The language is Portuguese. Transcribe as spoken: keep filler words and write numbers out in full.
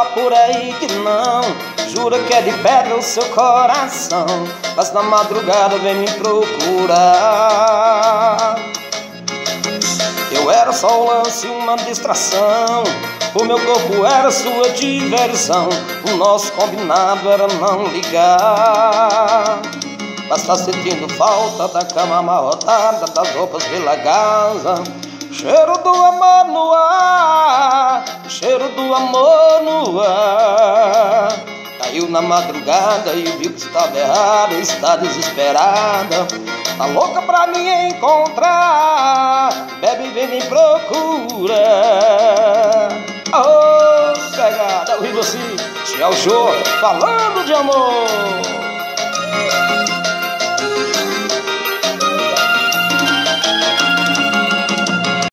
por aí que não, jura que é de pedra o seu coração, mas na madrugada vem me procurar. Eu era só um lance, uma distração, o meu corpo era sua diversão, o nosso combinado era não ligar. Mas tá sentindo falta da cama amarrotada, das roupas pela casa, cheiro do amor no ar, cheiro do amor no ar. Caiu na madrugada e viu que estava errada, está desesperada, tá louca pra me encontrar, bebe, vem me procura. Oh, pegada, eu vi você, Tchau Show, falando de amor.